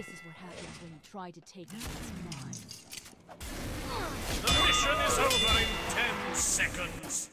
This is what happens when you try to take it as mine. The mission is over in 10 seconds.